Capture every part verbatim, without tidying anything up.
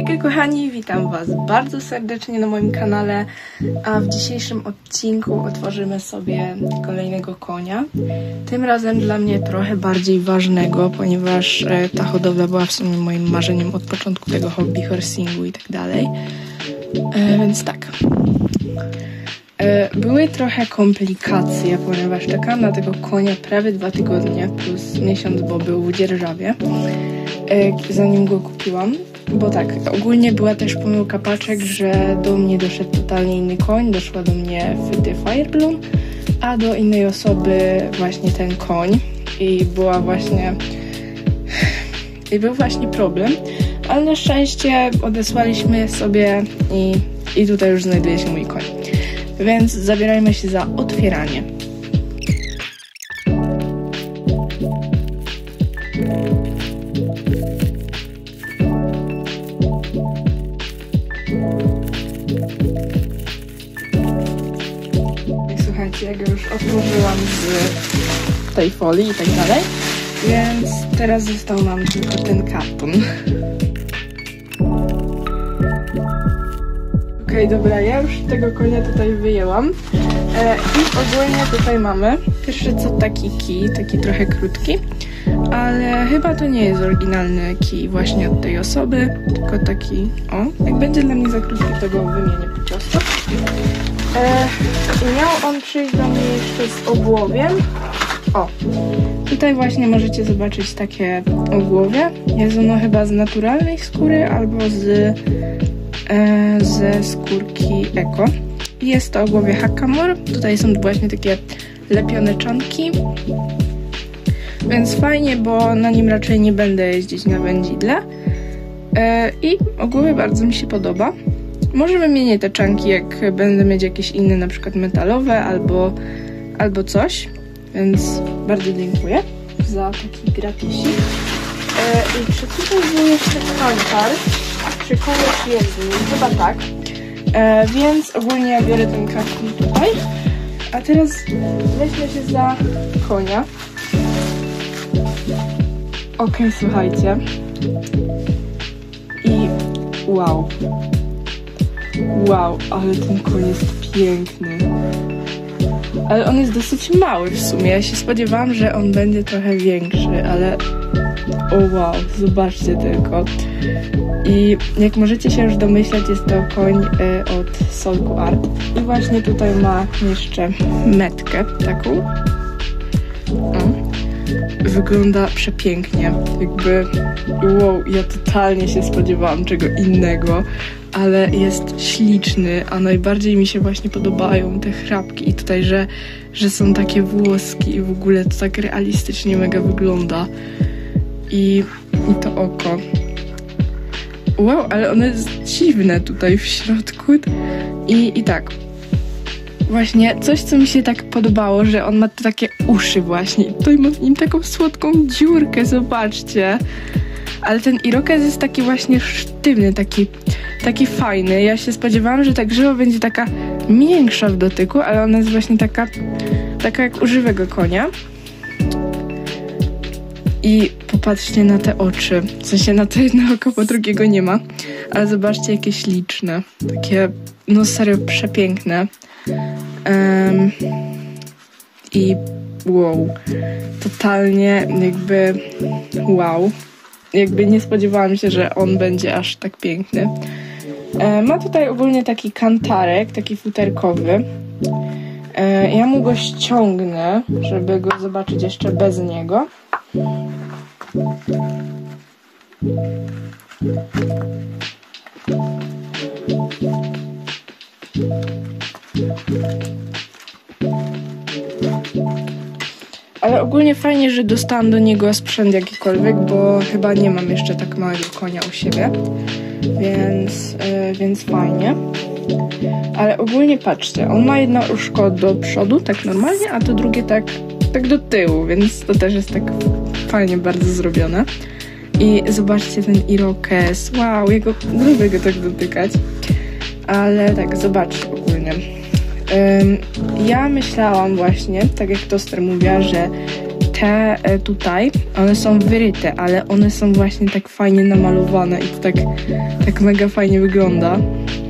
Hejka kochani, witam was bardzo serdecznie na moim kanale, a w dzisiejszym odcinku otworzymy sobie kolejnego konia. Tym razem dla mnie trochę bardziej ważnego, ponieważ ta hodowla była w sumie moim marzeniem od początku tego hobby, horsingu i tak dalej. E, więc tak. E, były trochę komplikacje, ponieważ czekałam na tego konia prawie dwa tygodnie plus miesiąc, bo był w dzierżawie, e, zanim go kupiłam. Bo tak, ogólnie była też pomyłka paczek, że do mnie doszedł totalnie inny koń, doszła do mnie Fyty Firebloom, a do innej osoby właśnie ten koń i była właśnie i był właśnie problem, ale na szczęście odesłaliśmy sobie i, i tutaj już znajduje się mój koń, więc zabierajmy się za otwieranie. Słuchajcie, ja go już otworzyłam z tej folii i tak dalej, więc teraz został nam tylko ten karton. Okej, okay, dobra, ja już tego konia tutaj wyjęłam e, i ogólnie tutaj mamy pierwszy co taki kij, taki trochę krótki, ale chyba to nie jest oryginalny kij właśnie od tej osoby, tylko taki, o, jak będzie dla mnie za krótki, to go wymienię po prostu. E, I miał on przyjść do mnie jeszcze z ogłowiem. O, tutaj właśnie możecie zobaczyć takie ogłowie. Jest ono chyba z naturalnej skóry albo z, e, ze skórki eko. Jest to ogłowie Hackamore. Tutaj są właśnie takie lepione czanki. Więc fajnie, bo na nim raczej nie będę jeździć na wędzidle. E, I ogłowie bardzo mi się podoba. Może wymienię te czanki, jak będę mieć jakieś inne, na przykład metalowe albo, albo coś. Więc bardzo dziękuję za taki gratisik. E, I czy tutaj był jeszcze kantar? Czy koniecznie jest nim? Chyba tak. E, więc ogólnie ja biorę ten karton tutaj. A teraz weźmy się za konia. Ok, słuchajcie. I wow. Wow, ale ten koń jest piękny. Ale on jest dosyć mały w sumie. Ja się spodziewałam, że on będzie trochę większy, ale o wow, zobaczcie tylko. I jak możecie się już domyślać, jest to koń y, od Solku Art. I właśnie tutaj ma jeszcze metkę taką. O. Wygląda przepięknie. Jakby wow, ja totalnie się spodziewałam czego innego, ale jest śliczny, a najbardziej mi się właśnie podobają te chrapki i tutaj, że, że są takie włoski i w ogóle to tak realistycznie mega wygląda. I, i to oko. Wow, ale ono jest dziwne tutaj w środku. I, i tak. Właśnie coś, co mi się tak podobało, że on ma takie uszy właśnie. I tutaj ma w nim taką słodką dziurkę, zobaczcie. Ale ten irokez jest taki właśnie sztywny, taki, taki fajny. Ja się spodziewałam, że ta grzywa będzie taka miększa w dotyku, ale ona jest właśnie taka, taka jak u żywego konia. I popatrzcie na te oczy. W sensie na to jedno oko, bo drugiego nie ma. Ale zobaczcie, jakie śliczne. Takie, no serio, przepiękne. Um, I wow. Totalnie jakby wow. Jakby nie spodziewałam się, że on będzie aż tak piękny. E, ma tutaj ogólnie taki kantarek, taki futerkowy. E, ja mu go ściągnę, żeby go zobaczyć jeszcze bez niego. Ale ogólnie fajnie, że dostałam do niego sprzęt jakikolwiek, bo chyba nie mam jeszcze tak małego konia u siebie, więc, yy, więc fajnie. Ale ogólnie patrzcie, on ma jedno uszko do przodu, tak normalnie, a to drugie tak, tak do tyłu, więc to też jest tak fajnie bardzo zrobione. I zobaczcie ten irokez, wow, jego, lubię go tak dotykać. Ale tak, zobaczcie ogólnie. Ym, ja myślałam właśnie, tak jak Toster mówiła, że te tutaj, one są wyryte, ale one są właśnie tak fajnie namalowane i to tak, tak mega fajnie wygląda.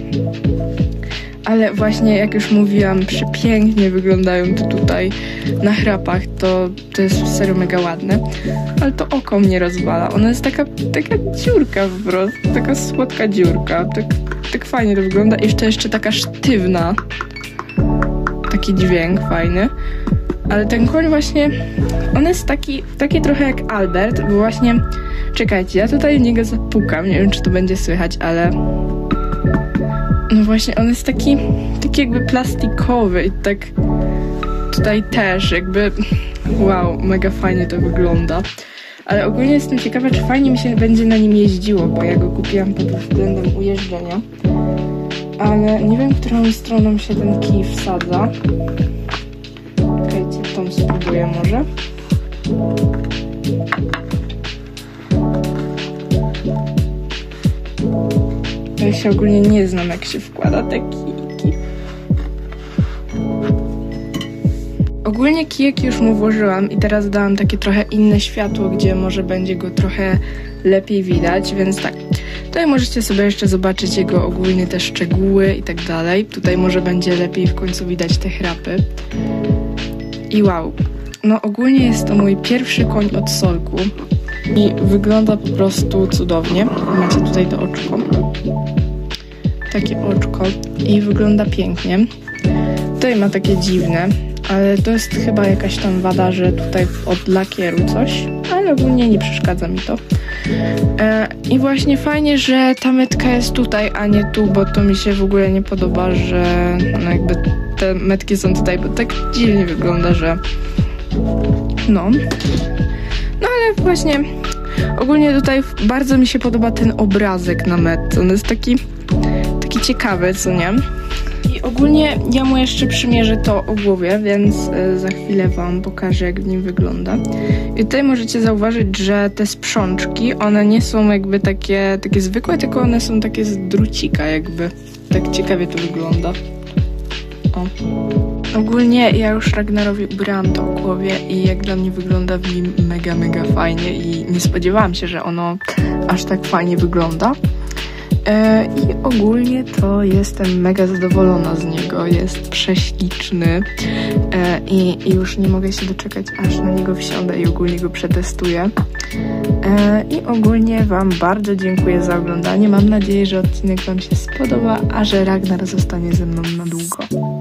Ale właśnie, jak już mówiłam, przepięknie wyglądają to tutaj na chrapach, to, to jest serio mega ładne. Ale to oko mnie rozwala, ona jest taka, taka dziurka po prostu, taka słodka dziurka, tak, tak fajnie to wygląda. I jeszcze, jeszcze taka sztywna, taki dźwięk fajny. Ale ten koń właśnie, on jest taki, taki trochę jak Albert, bo właśnie, czekajcie, ja tutaj w niego zapukam, nie wiem czy to będzie słychać, ale no właśnie on jest taki, taki jakby plastikowy i tak tutaj też jakby, wow, mega fajnie to wygląda. Ale ogólnie jestem ciekawa, czy fajnie mi się będzie na nim jeździło, bo ja go kupiłam pod względem ujeżdżenia. Ale nie wiem, którą stroną się ten kij wsadza. Czekajcie, tą spróbuję może. Ja się ogólnie nie znam, jak się wkłada te kijki. Ogólnie kijek już mu włożyłam i teraz dałam takie trochę inne światło, gdzie może będzie go trochę lepiej widać, więc tak. Tutaj możecie sobie jeszcze zobaczyć jego ogólnie te szczegóły i tak dalej. Tutaj może będzie lepiej w końcu widać te chrapy. I wow, no ogólnie jest to mój pierwszy koń od Solku i wygląda po prostu cudownie. Macie tutaj to oczko, takie oczko i wygląda pięknie. Tutaj ma takie dziwne, ale to jest chyba jakaś tam wada, że tutaj od lakieru coś, ale ogólnie nie przeszkadza mi to. E, I właśnie fajnie, że ta metka jest tutaj, a nie tu, bo to mi się w ogóle nie podoba, że no jakby te metki są tutaj, bo tak dziwnie wygląda, że no. No ale właśnie ogólnie tutaj bardzo mi się podoba ten obrazek na metce. On jest taki, taki ciekawy, co nie? I ogólnie ja mu jeszcze przymierzę to o głowie, więc y, za chwilę wam pokażę, jak w nim wygląda. I tutaj możecie zauważyć, że te sprzączki, one nie są jakby takie, takie zwykłe, tylko one są takie z drucika jakby. Tak ciekawie to wygląda. O. Ogólnie ja już Ragnarowi ubrałam to o głowie i jak dla mnie wygląda w nim mega, mega fajnie i nie spodziewałam się, że ono aż tak fajnie wygląda. I ogólnie to jestem mega zadowolona z niego, jest prześliczny i już nie mogę się doczekać, aż na niego wsiądę i ogólnie go przetestuję. I ogólnie wam bardzo dziękuję za oglądanie, mam nadzieję, że odcinek wam się spodoba, a że Ragnar zostanie ze mną na długo.